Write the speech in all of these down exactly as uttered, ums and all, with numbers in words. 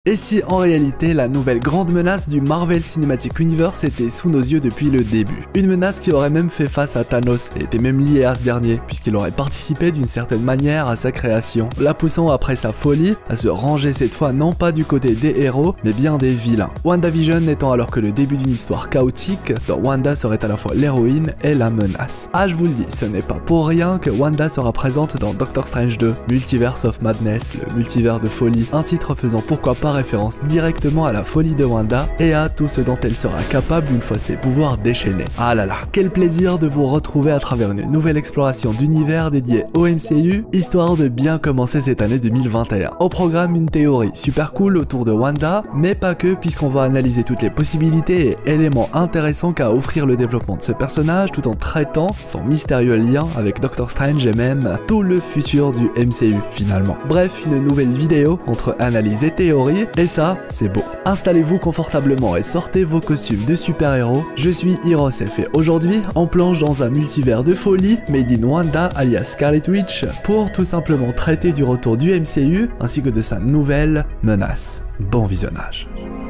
Et si en réalité la nouvelle grande menace du Marvel Cinematic Universe était sous nos yeux depuis le début? Une menace qui aurait même fait face à Thanos et était même liée à ce dernier, puisqu'il aurait participé d'une certaine manière à sa création, la poussant après sa folie à se ranger cette fois non pas du côté des héros, mais bien des vilains. WandaVision n'étant alors que le début d'une histoire chaotique, dont Wanda serait à la fois l'héroïne et la menace. Ah, je vous le dis, ce n'est pas pour rien que Wanda sera présente dans Doctor Strange deux, Multiverse of Madness, le multivers de folie, un titre faisant pourquoi pas référence directement à la folie de Wanda et à tout ce dont elle sera capable une fois ses pouvoirs déchaînés. Ah là là, quel plaisir de vous retrouver à travers une nouvelle exploration d'univers dédié au M C U, histoire de bien commencer cette année deux mille vingt et un. Au programme, une théorie super cool autour de Wanda, mais pas que, puisqu'on va analyser toutes les possibilités et éléments intéressants qu'a à offrir le développement de ce personnage tout en traitant son mystérieux lien avec Doctor Strange et même tout le futur du M C U finalement. Bref, une nouvelle vidéo entre analyse et théorie. Et ça, c'est beau. Installez-vous confortablement et sortez vos costumes de super-héros. Je suis Hirosef et aujourd'hui, on plonge dans un multivers de folie, made in Wanda alias Scarlet Witch, pour tout simplement traiter du retour du M C U ainsi que de sa nouvelle menace. Bon visionnage.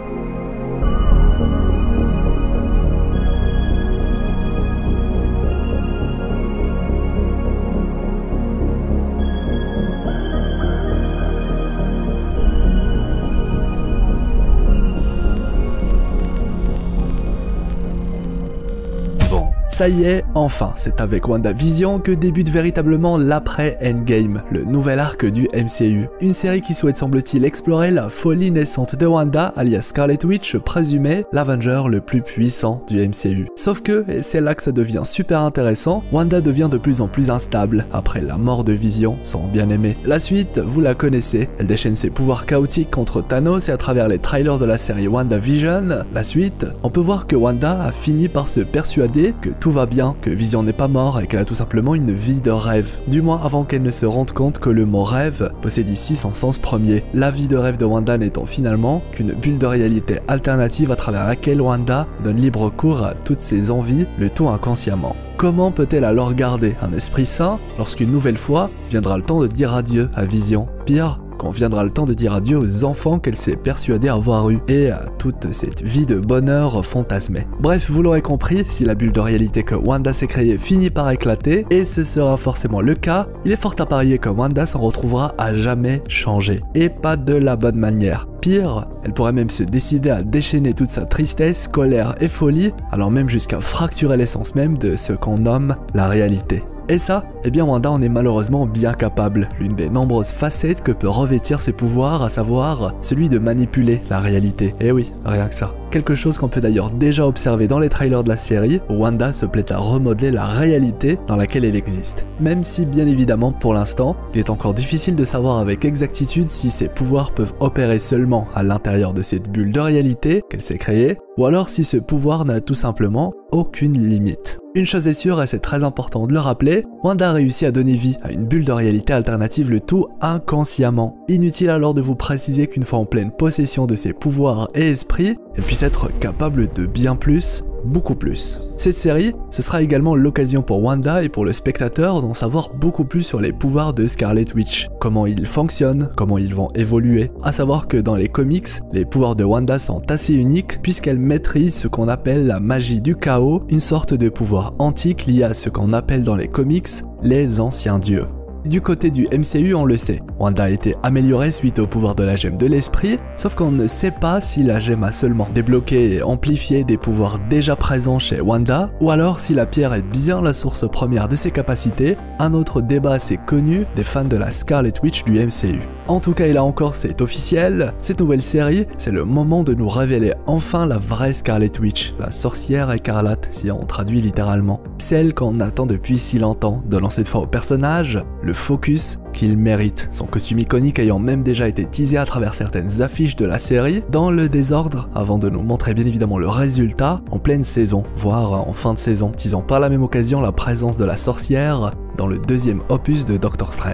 Ça y est, enfin, c'est avec WandaVision que débute véritablement l'après-Endgame, le nouvel arc du M C U. Une série qui souhaite semble-t-il explorer la folie naissante de Wanda, alias Scarlet Witch, présumée l'Avenger le plus puissant du M C U. Sauf que, et c'est là que ça devient super intéressant, Wanda devient de plus en plus instable après la mort de Vision, son bien-aimé. La suite, vous la connaissez, elle déchaîne ses pouvoirs chaotiques contre Thanos et à travers les trailers de la série WandaVision, la suite, on peut voir que Wanda a fini par se persuader que tout va bien, que Vision n'est pas mort et qu'elle a tout simplement une vie de rêve. Du moins avant qu'elle ne se rende compte que le mot rêve possède ici son sens premier. La vie de rêve de Wanda n'étant finalement qu'une bulle de réalité alternative à travers laquelle Wanda donne libre cours à toutes ses envies, le tout inconsciemment. Comment peut-elle alors garder un esprit sain lorsqu'une nouvelle fois viendra le temps de dire adieu à Vision? Pire, quand viendra le temps de dire adieu aux enfants qu'elle s'est persuadée avoir eus et à toute cette vie de bonheur fantasmée. Bref, vous l'aurez compris, si la bulle de réalité que Wanda s'est créée finit par éclater, et ce sera forcément le cas, il est fort à parier que Wanda s'en retrouvera à jamais changée, et pas de la bonne manière. Pire, elle pourrait même se décider à déchaîner toute sa tristesse, colère et folie, allant même jusqu'à fracturer l'essence même de ce qu'on nomme la réalité. Et ça, eh bien Wanda en est malheureusement bien capable, l'une des nombreuses facettes que peut revêtir ses pouvoirs, à savoir celui de manipuler la réalité. Et oui, rien que ça. Quelque chose qu'on peut d'ailleurs déjà observer dans les trailers de la série, où Wanda se plaît à remodeler la réalité dans laquelle elle existe. Même si bien évidemment pour l'instant, il est encore difficile de savoir avec exactitude si ses pouvoirs peuvent opérer seulement à l'intérieur de cette bulle de réalité qu'elle s'est créée, ou alors si ce pouvoir n'a tout simplement aucune limite. Une chose est sûre, et c'est très important de le rappeler, Wanda a réussi à donner vie à une bulle de réalité alternative, le tout inconsciemment. Inutile alors de vous préciser qu'une fois en pleine possession de ses pouvoirs et esprits, elle puisse être capable de bien plus, beaucoup plus. Cette série, ce sera également l'occasion pour Wanda et pour le spectateur d'en savoir beaucoup plus sur les pouvoirs de Scarlet Witch, comment ils fonctionnent, comment ils vont évoluer. À savoir que dans les comics, les pouvoirs de Wanda sont assez uniques puisqu'elle maîtrise ce qu'on appelle la magie du chaos, une sorte de pouvoir antique lié à ce qu'on appelle dans les comics les anciens dieux. Du côté du M C U, on le sait, Wanda a été améliorée suite au pouvoir de la gemme de l'esprit, sauf qu'on ne sait pas si la gemme a seulement débloqué et amplifié des pouvoirs déjà présents chez Wanda, ou alors si la pierre est bien la source première de ses capacités, un autre débat assez connu des fans de la Scarlet Witch du M C U. En tout cas, et là encore c'est officiel, cette nouvelle série, c'est le moment de nous révéler enfin la vraie Scarlet Witch, la sorcière écarlate si on traduit littéralement. Celle qu'on attend depuis si longtemps, donnant cette fois au personnage le focus qu'il mérite, son costume iconique ayant même déjà été teasé à travers certaines affiches de la série, dans le désordre, avant de nous montrer bien évidemment le résultat en pleine saison, voire en fin de saison, teasant par la même occasion la présence de la sorcière dans le deuxième opus de Doctor Strange.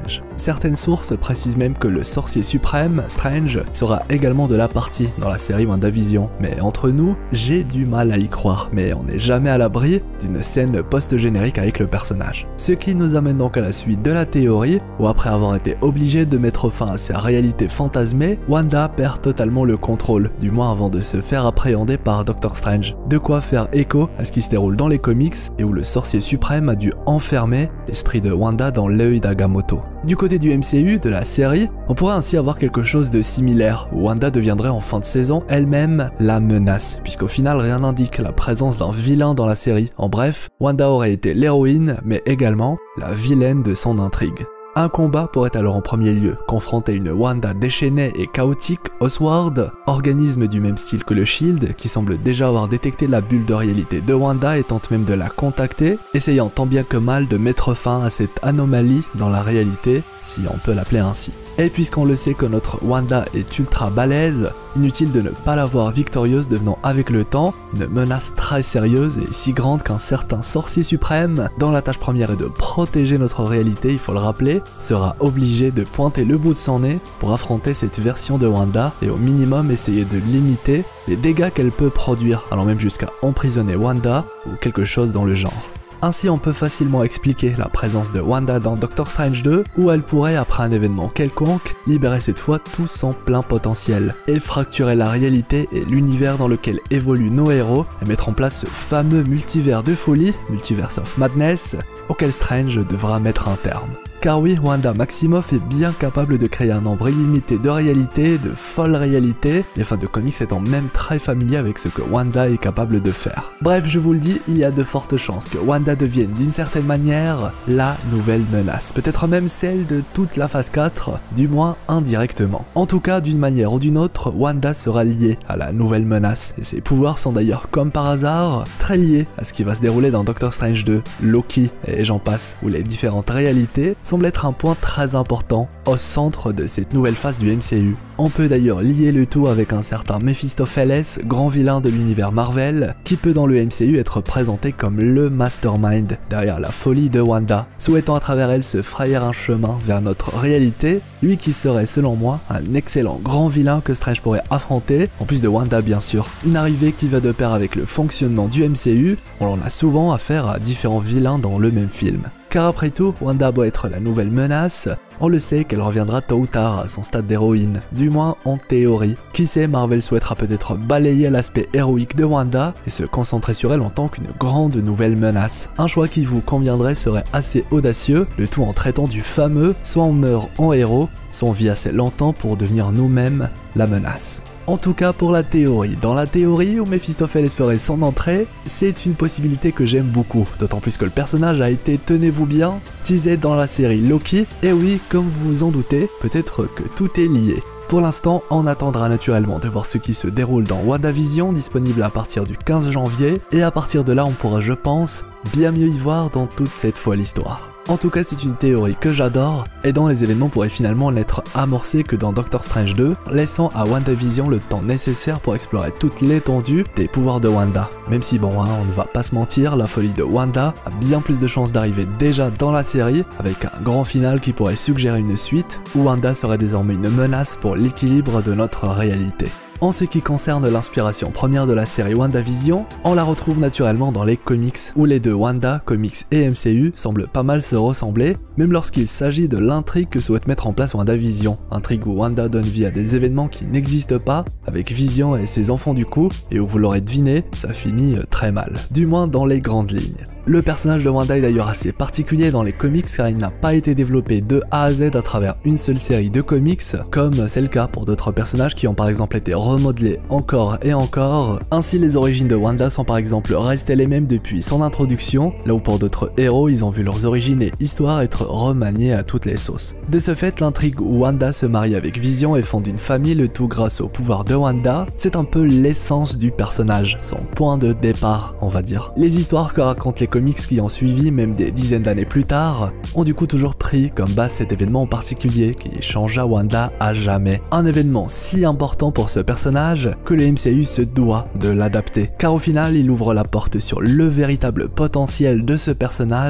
Certaines sources précisent même que le sorcier suprême, Strange, sera également de la partie dans la série WandaVision, mais entre nous, j'ai du mal à y croire, mais on n'est jamais à l'abri d'une scène post-générique avec le personnage. Ce qui nous amène donc à la suite de la théorie, où après avoir été obligé de mettre fin à sa réalité fantasmée, Wanda perd totalement le contrôle, du moins avant de se faire appréhender par Doctor Strange. De quoi faire écho à ce qui se déroule dans les comics et où le sorcier suprême a dû enfermer l'esprit de Wanda dans l'œil d'Agamotto. Du côté du M C U, de la série, on pourrait ainsi avoir quelque chose de similaire, où Wanda deviendrait en fin de saison elle-même la menace, puisqu'au final rien n'indique la présence d'un vilain dans la série. En bref, Wanda aurait été l'héroïne, mais également la vilaine de son intrigue. Un combat pourrait alors en premier lieu confronter une Wanda déchaînée et chaotique, Oswald, organisme du même style que le Shield, qui semble déjà avoir détecté la bulle de réalité de Wanda et tente même de la contacter, essayant tant bien que mal de mettre fin à cette anomalie dans la réalité, si on peut l'appeler ainsi. Et puisqu'on le sait que notre Wanda est ultra balèze, inutile de ne pas la voir victorieuse, devenant avec le temps une menace très sérieuse et si grande qu'un certain sorcier suprême, dont la tâche première est de protéger notre réalité, il faut le rappeler, sera obligé de pointer le bout de son nez pour affronter cette version de Wanda et au minimum essayer de limiter les dégâts qu'elle peut produire, allant même jusqu'à emprisonner Wanda ou quelque chose dans le genre. Ainsi on peut facilement expliquer la présence de Wanda dans Doctor Strange deux, où elle pourrait, après un événement quelconque, libérer cette fois tout son plein potentiel, et fracturer la réalité et l'univers dans lequel évoluent nos héros, et mettre en place ce fameux multivers de folie, Multiverse of Madness, auquel Strange devra mettre un terme. Car oui, Wanda Maximoff est bien capable de créer un nombre illimité de réalités, de folles réalités, les fans de comics étant même très familiers avec ce que Wanda est capable de faire. Bref, je vous le dis, il y a de fortes chances que Wanda devienne d'une certaine manière la nouvelle menace, peut-être même celle de toute la phase quatre, du moins indirectement. En tout cas, d'une manière ou d'une autre, Wanda sera liée à la nouvelle menace, et ses pouvoirs sont d'ailleurs comme par hasard très liés à ce qui va se dérouler dans Doctor Strange deux, Loki et j'en passe, où les différentes réalités semble être un point très important au centre de cette nouvelle phase du M C U. On peut d'ailleurs lier le tout avec un certain Mephistopheles, grand vilain de l'univers Marvel, qui peut dans le M C U être présenté comme le mastermind derrière la folie de Wanda, souhaitant à travers elle se frayer un chemin vers notre réalité, lui qui serait selon moi un excellent grand vilain que Strange pourrait affronter, en plus de Wanda bien sûr. Une arrivée qui va de pair avec le fonctionnement du M C U, on en a souvent affaire à différents vilains dans le même film. Car après tout, Wanda doit être la nouvelle menace, on le sait qu'elle reviendra tôt ou tard à son stade d'héroïne, du moins en théorie. Qui sait, Marvel souhaitera peut-être balayer l'aspect héroïque de Wanda et se concentrer sur elle en tant qu'une grande nouvelle menace. Un choix qui vous conviendrait serait assez audacieux, le tout en traitant du fameux « soit on meurt en héros, soit on vit assez longtemps pour devenir nous-mêmes la menace ». En tout cas pour la théorie. Dans la théorie où Mephistopheles ferait son entrée, c'est une possibilité que j'aime beaucoup, d'autant plus que le personnage a été, tenez-vous bien, teasé dans la série Loki, et oui, comme vous vous en doutez, peut-être que tout est lié. Pour l'instant, on attendra naturellement de voir ce qui se déroule dans WandaVision, disponible à partir du quinze janvier, et à partir de là on pourra, je pense, bien mieux y voir dans toute cette folle histoire. En tout cas, c'est une théorie que j'adore, et dont les événements pourraient finalement n'être amorcés que dans Doctor Strange deux, laissant à WandaVision le temps nécessaire pour explorer toute l'étendue des pouvoirs de Wanda. Même si bon, hein, on ne va pas se mentir, la folie de Wanda a bien plus de chances d'arriver déjà dans la série, avec un grand final qui pourrait suggérer une suite, où Wanda serait désormais une menace pour l'équilibre de notre réalité. En ce qui concerne l'inspiration première de la série WandaVision, on la retrouve naturellement dans les comics, où les deux Wanda, comics et M C U, semblent pas mal se ressembler, même lorsqu'il s'agit de l'intrigue que souhaite mettre en place WandaVision, intrigue où Wanda donne vie à des événements qui n'existent pas, avec Vision et ses enfants du coup, et où vous l'aurez deviné, ça finit très mal, du moins dans les grandes lignes. Le personnage de Wanda est d'ailleurs assez particulier dans les comics car il n'a pas été développé de A à Z à travers une seule série de comics, comme c'est le cas pour d'autres personnages qui ont par exemple été remodelés encore et encore. Ainsi les origines de Wanda sont par exemple restées les mêmes depuis son introduction, là où pour d'autres héros ils ont vu leurs origines et histoires être remaniées à toutes les sauces. De ce fait, l'intrigue où Wanda se marie avec Vision et fonde une famille, le tout grâce au pouvoir de Wanda, c'est un peu l'essence du personnage, son point de départ on va dire. Les histoires que racontent les comics qui ont suivi, même des dizaines d'années plus tard, ont du coup toujours pris comme base cet événement en particulier qui changea Wanda à jamais. Un événement si important pour ce personnage que le M C U se doit de l'adapter, car au final il ouvre la porte sur le véritable potentiel de ce personnage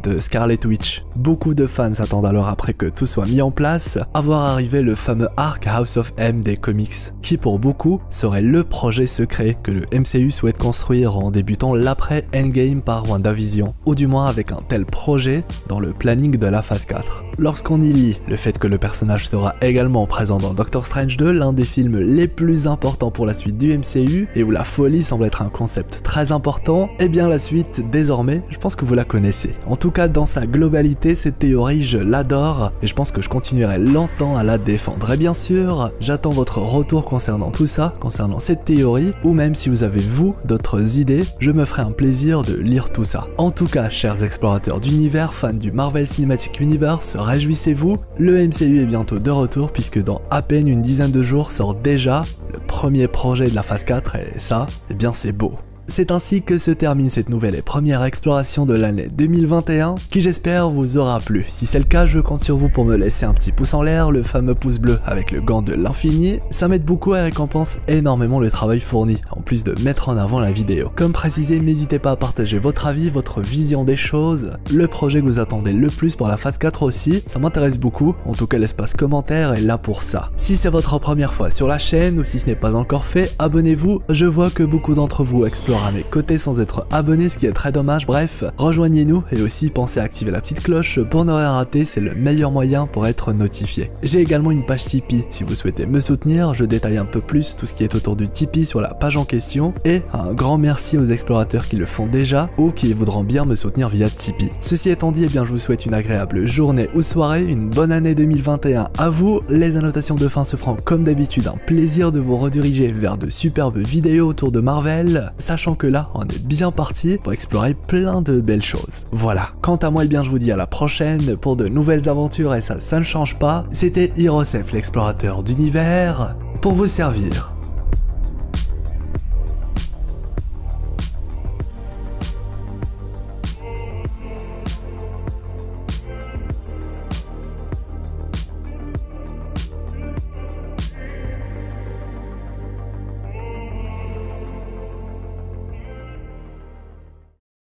de Scarlet Witch. Beaucoup de fans s'attendent alors après que tout soit mis en place à voir arriver le fameux arc House of M des comics, qui pour beaucoup serait le projet secret que le M C U souhaite construire en débutant l'après Endgame par WandaVision, ou du moins avec un tel projet dans le planning de la phase quatre. Lorsqu'on y lit le fait que le personnage sera également présent dans Doctor Strange deux, l'un des films les plus importants pour la suite du M C U, et où la folie semble être un concept très important, et bien la suite, désormais, je pense que vous la connaissez. En tout cas, dans sa globalité, cette théorie, je l'adore, et je pense que je continuerai longtemps à la défendre. Et bien sûr, j'attends votre retour concernant tout ça, concernant cette théorie, ou même si vous avez, vous, d'autres idées, je me ferai un plaisir de lire tout ça. En tout cas, chers explorateurs d'univers, fans du Marvel Cinematic Universe, réjouissez-vous, le M C U est bientôt de retour, puisque dans à peine une dizaine de jours sort déjà le premier projet de la phase quatre, et ça, eh bien c'est beau. C'est ainsi que se termine cette nouvelle et première exploration de l'année deux mille vingt et un, qui j'espère vous aura plu. Si c'est le cas, je compte sur vous pour me laisser un petit pouce en l'air, le fameux pouce bleu avec le gant de l'infini. Ça m'aide beaucoup et récompense énormément le travail fourni, en plus de mettre en avant la vidéo. Comme précisé, n'hésitez pas à partager votre avis, votre vision des choses, le projet que vous attendez le plus pour la phase quatre aussi, ça m'intéresse beaucoup, en tout cas l'espace commentaire est là pour ça. Si c'est votre première fois sur la chaîne, ou si ce n'est pas encore fait, abonnez-vous, je vois que beaucoup d'entre vous explorent à mes côtés sans être abonné, ce qui est très dommage. Bref, rejoignez-nous et aussi pensez à activer la petite cloche pour ne rien rater, c'est le meilleur moyen pour être notifié. J'ai également une page Tipeee si vous souhaitez me soutenir, je détaille un peu plus tout ce qui est autour du Tipeee sur la page en question, et un grand merci aux explorateurs qui le font déjà ou qui voudront bien me soutenir via Tipeee. Ceci étant dit, eh bien je vous souhaite une agréable journée ou soirée, une bonne année deux mille vingt et un à vous. Les annotations de fin se feront comme d'habitude un plaisir de vous rediriger vers de superbes vidéos autour de Marvel, sachant que là on est bien parti pour explorer plein de belles choses. Voilà, quant à moi, eh bien je vous dis à la prochaine pour de nouvelles aventures, et ça ça ne change pas. C'était Hirosef, l'explorateur d'univers, pour vous servir.